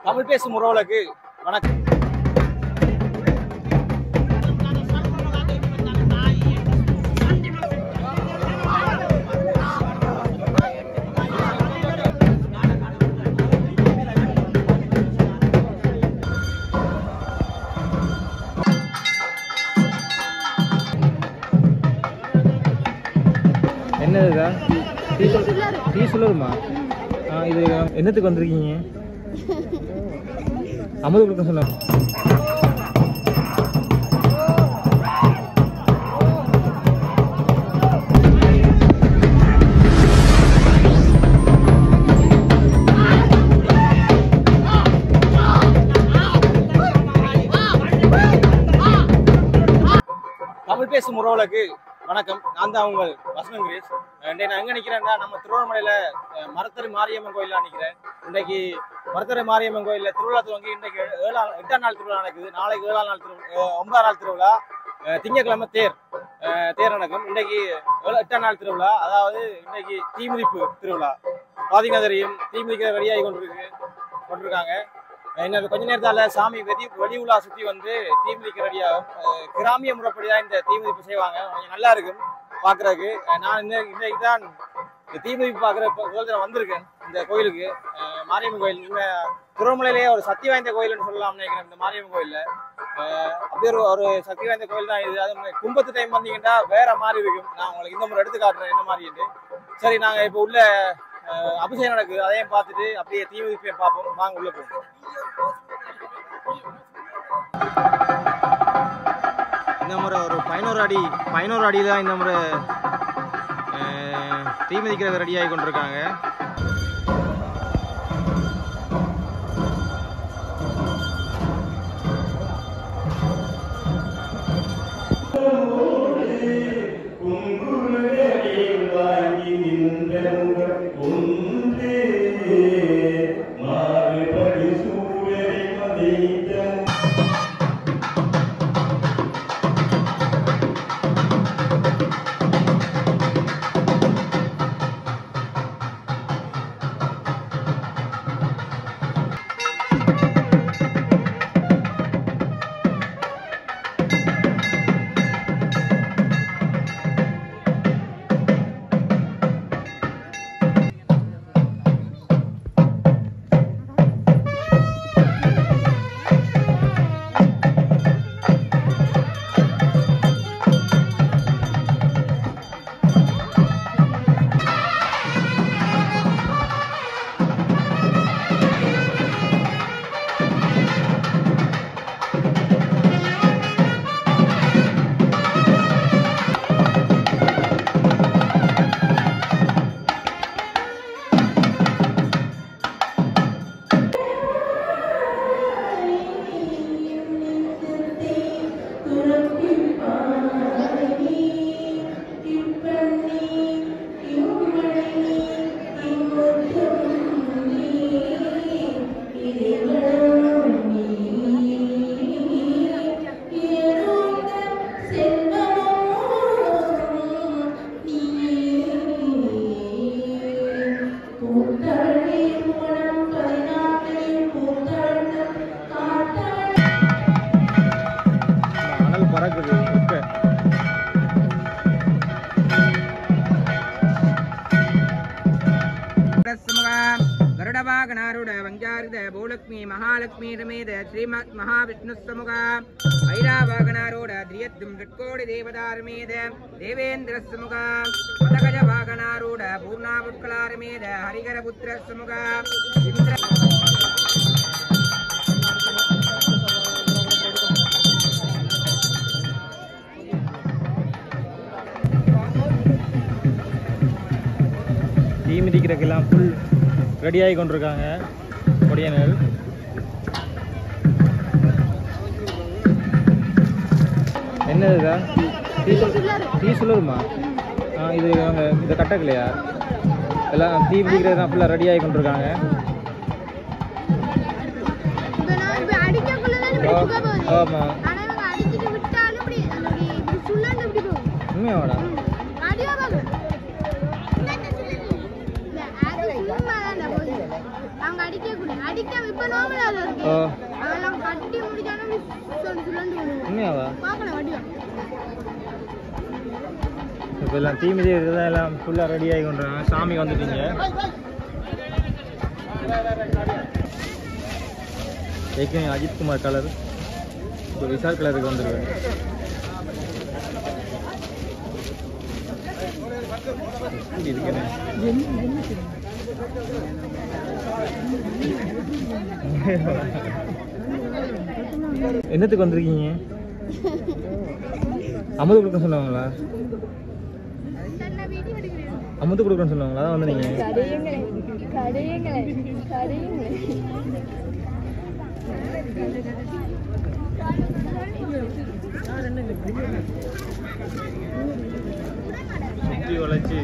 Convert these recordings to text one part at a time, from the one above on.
தமிழ் பேசும் உறவுகளுக்கு வணக்கம். என்னதுதா டீ சொல்லுமா? இது என்னத்துக்கு வந்திருக்கீங்க? அமுது கொடுக்க சொன்ன. தமிழ் பேசும் உறவுகளுக்கு வணக்கம். நான் தான் உங்கள் வசனம் கிரேஸ். நான் எங்கே நிற்கிறேன்னா, நம்ம திருவண்ணாமலையில் மரத்தரை மாரியம்மன் கோயிலில் நிற்கிறேன். இன்றைக்கு மரத்தரை மாரியம்மன் கோயிலில் திருவிழா துவங்கி இன்றைக்கு 8ஆம் நாள் திருவிழா நடக்குது. நாளைக்கு 7ஆம் நாள் 9ஆம் நாள் திருவிழா, திங்கட்கிழமை தேர் நடக்கும். இன்றைக்கு 8ஆம் நாள் திருவிழா, அதாவது இன்றைக்கு தீமிதிப்பு திருவிழா. பார்த்தீங்கன்னா தெரியும், தீமிதிக்க ரெடியாகி கொண்டிருக்காங்க. இன்னும் கொஞ்ச நேரத்தால் சாமி வெடி உலா சுற்றி வந்து தீமிதிக்க ரெடியாகும். கிராமிய முறைப்படி தான் இந்த தீமிதிப்பு செய்வாங்க. கொஞ்சம் நல்லா இருக்கும் பார்க்குறதுக்கு. நான் இன்றைக்கு தான் இந்த தீமிதிப்பு பார்க்குற வந்திருக்கேன் இந்த கோயிலுக்கு. மாரியம்மன் கோயில் திருவண்ணாமலையிலேயே ஒரு சக்தி வாய்ந்த கோயில்னு சொல்லலாம்னு நினைக்கிறேன். இந்த மாரியம்மன் கோயிலில் அப்படியே ஒரு சக்தி வாய்ந்த கோயில் தான் இது. அது கும்பத்து டைம் வந்தீங்கன்னா வேற மாதிரி இருக்கும். நான் உங்களுக்கு இந்த முறை எடுத்து காட்டுறேன் என்ன மாதிரிட்டு. சரி, நாங்கள் இப்போ உள்ள அபிஷேகம் நடக்குது, அதையும் பார்த்துட்டு அப்படியே தீமிதிப்பையும் பார்ப்போம். வாங்க உள்ள போவோம். இந்த முறை ஒரு 11 அடி தான் இந்த முறை தீமிதிக்கிறது ரெடி ஆகி கொண்டிருக்காங்க. भूलक्ष्मी महालक्ष्मी समेत श्रीमत् महाविष्णु समुख ऐरावागनारूढ़ ध्रियद्दुम षट्कोटि देवदारमेत देवेन्द्र समुख मदगज वागनारूढ़ पूर्णावुत्कलारमेत हरिहरपुत्र समुख इंद्र தீமிதிக்கிறதுக்கெல்லாம் ஃபுல் ரெடியாகி கொண்டிருக்காங்க கொடியனர். என்னதுதா டீ சொல்லுமா? இது அவங்க இதை கட்டக்கலையா? எல்லாம் தீமிதிக்கிறது தான் ஃபுல்லாக ரெடியாகி கொண்டிருக்காங்க. ஆமாம், உண்மையாடா? அவங்க அடிக்க சிக்கம் இப்ப நார்மலா இருக்கு. ஓ அதெல்லாம் கட்டி முடிச்சானே சொல்லி உண்மையாவா? பார்க்கலாம் வடிவா. இப்போ எல்லாம் தீ மிதி இருக்கிறதா எல்லாம் ஃபுல்லாக ரெடி ஆகி கொண்டுறாங்க. சாமி வந்துட்டீங்க. ஏற்கனவே அஜித்குமார் கலர் இப்போ விஷால் கலருக்கு வந்துருவேன். இருக்கேன் என்னத்துக்கு வந்திருக்கீங்க? அமுது கொடுக்க சொன்னாங்களா? அமுது கொடுக்கணும்னு சொன்னாங்களா? அதான் வந்து நீங்க சுற்றி வளைச்சு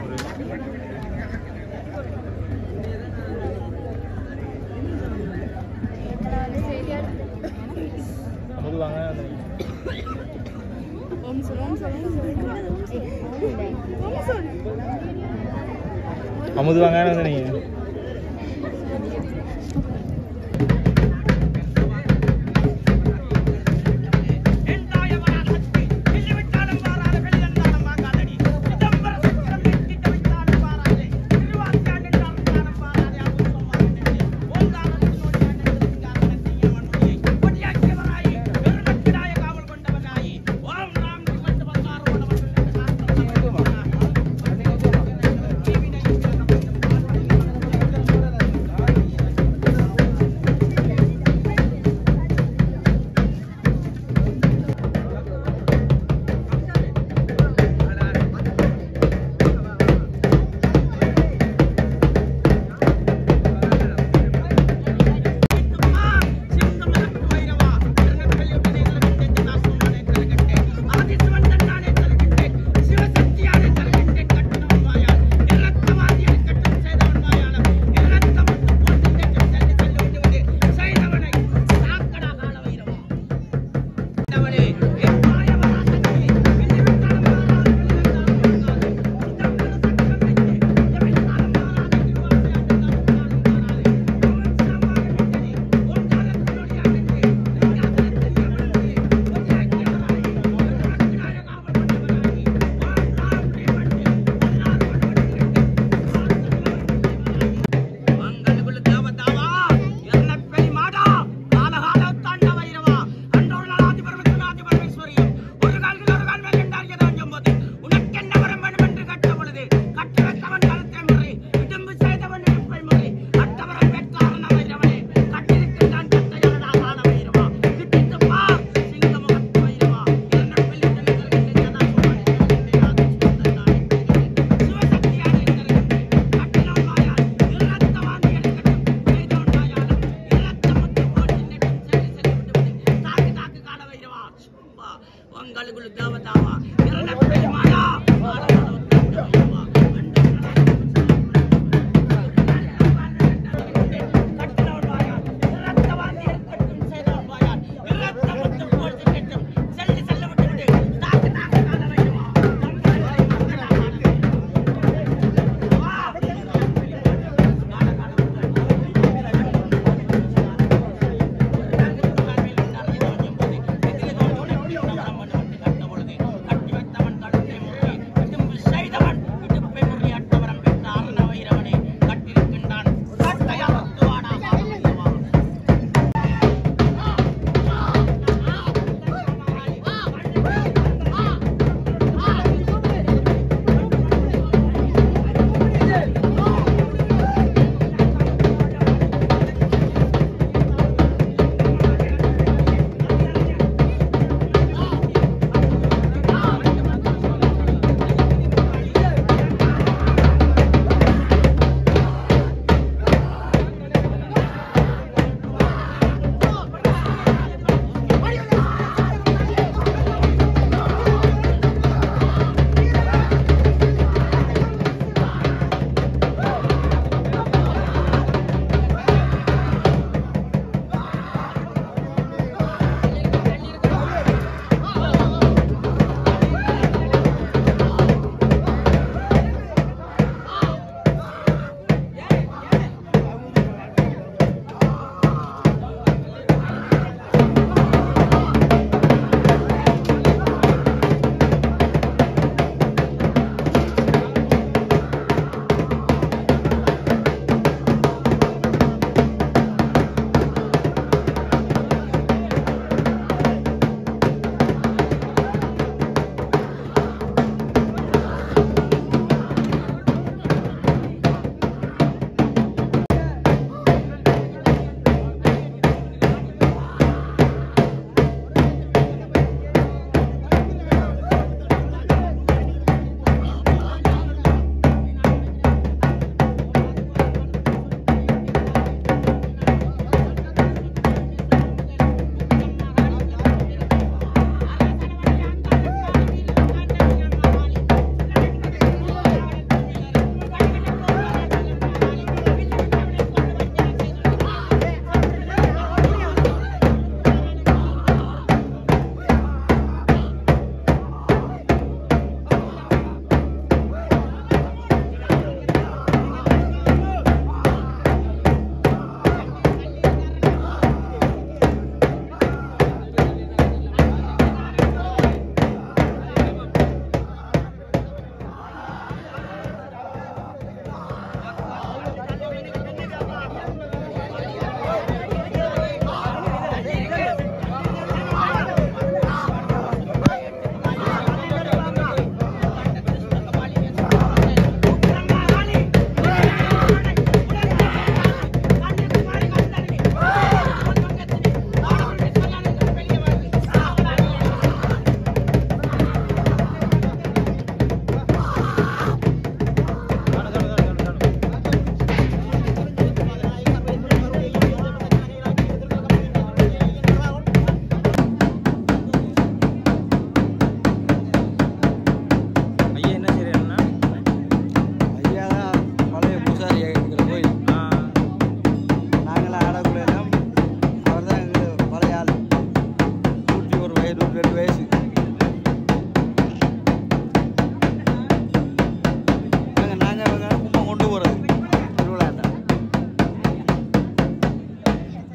அமுது வாங்க. அமுது வாங்க வந்து நீங்க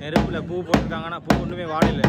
நெருப்புல பூ போட்டிருக்காங்கன்னா பூ ஒன்றுமே வாடல.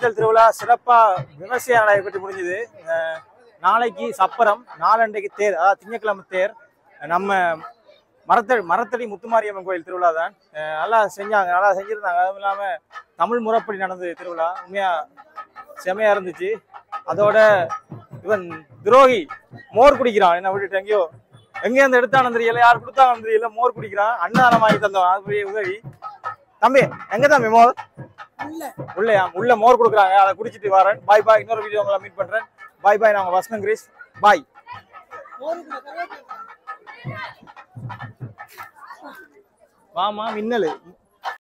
குளச்சல் திருவிழா சிறப்பா விமர்சையா நடைபெற்று முடிஞ்சது. நாளைக்கு சப்பரம், நாளண்டைக்கு தேர், அதாவது திங்கட்கிழமை தேர். நம்ம மரத்தடி முத்துமாரியம்மன் கோயில் திருவிழா தான். நல்லா செஞ்சாங்க, நல்லா செஞ்சிருந்தாங்க. அதுவும் இல்லாம தமிழ் முறைப்படி நடந்தது திருவிழா. உண்மையா செமையா இருந்துச்சு. அதோட இவன் துரோகி மோர் குடிக்கிறான், என்ன விட்டுட்டு எங்கேயோ அந்த எடுத்தானு தெரியல, யார் கொடுத்தாங்கன்னு தெரியல, மோர் குடிக்கிறான். அன்னதானம் வாங்கி தந்தோம், அது பெரிய உதவி. தம்பி எங்க தம்பி மோர்? உள்ளயா? உள்ள மோர் கொடுக்குறாங்க, அதை குடிச்சிட்டு வரேன். பாய் பாய். இன்னொரு வீடியோ உங்களை மீட் பண்றேன். பாய் பாய். நான் வசனம் கிரீஸ். பாய். வாமா மின்னலு.